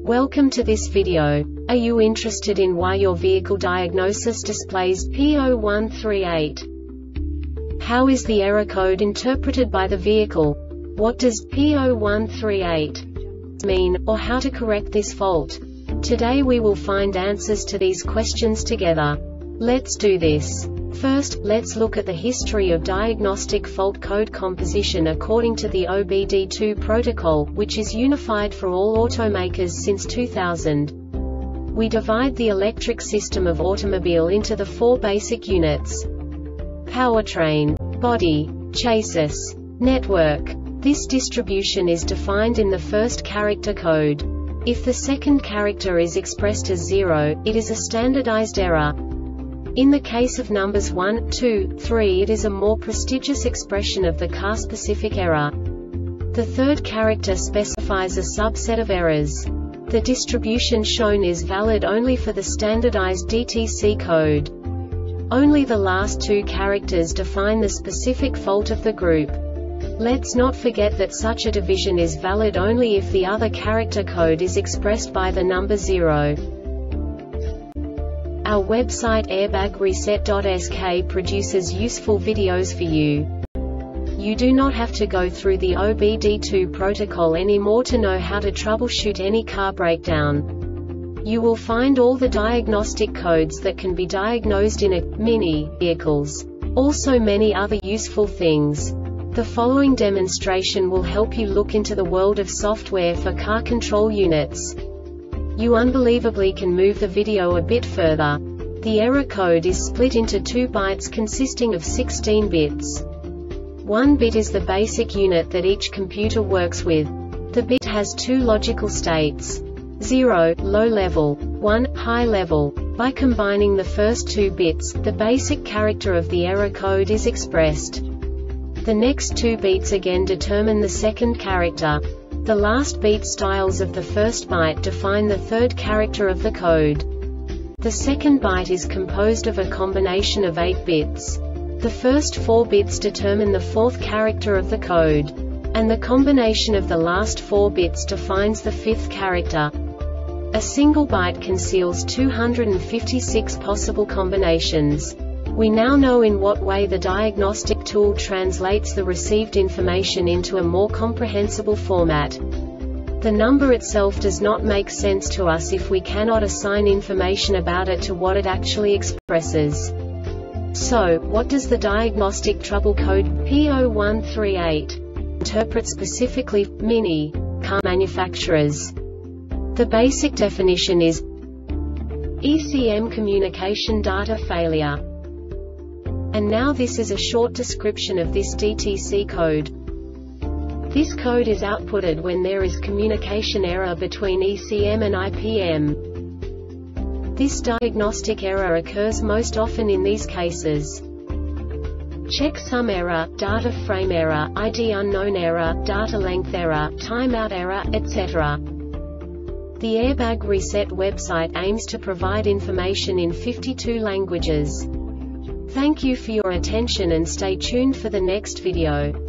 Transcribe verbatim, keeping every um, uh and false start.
Welcome to this video. Are you interested in why your vehicle diagnosis displays P zero one three eight? How is the error code interpreted by the vehicle? What does P zero one three eight mean, or how to correct this fault? Today we will find answers to these questions together. Let's do this. First, let's look at the history of diagnostic fault code composition according to the O B D two protocol, which is unified for all automakers since two thousand. We divide the electric system of automobile into the four basic units: powertrain, body, chassis, network. This distribution is defined in the first character code. If the second character is expressed as zero, it is a standardized error. In the case of numbers one, two, three, it is a more prestigious expression of the car-specific error. The third character specifies a subset of errors. The distribution shown is valid only for the standardized D T C code. Only the last two characters define the specific fault of the group. Let's not forget that such a division is valid only if the other character code is expressed by the number zero. Our website airbag reset dot S K produces useful videos for you. You do not have to go through the O B D two protocol anymore to know how to troubleshoot any car breakdown. You will find all the diagnostic codes that can be diagnosed in a mini vehicles. Also many other useful things. The following demonstration will help you look into the world of software for car control units. You unbelievably can move the video a bit further. The error code is split into two bytes consisting of sixteen bits. One bit is the basic unit that each computer works with. The bit has two logical states: zero, low level, one, high level. By combining the first two bits, the basic character of the error code is expressed. The next two beats again determine the second character. The last beat styles of the first byte define the third character of the code. The second byte is composed of a combination of eight bits. The first four bits determine the fourth character of the code. And the combination of the last four bits defines the fifth character. A single byte conceals two hundred fifty-six possible combinations. We now know in what way the diagnostic tool translates the received information into a more comprehensible format. The number itself does not make sense to us if we cannot assign information about it to what it actually expresses. So, what does the diagnostic trouble code P zero one three eight interpret specifically for mini car manufacturers? The basic definition is E C M communication data failure. And now this is a short description of this D T C code. This code is outputted when there is communication error between E C M and I P M. This diagnostic error occurs most often in these cases: checksum error, data frame error, I D unknown error, data length error, timeout error, et cetera. The Airbag Reset website aims to provide information in fifty-two languages. Thank you for your attention and stay tuned for the next video.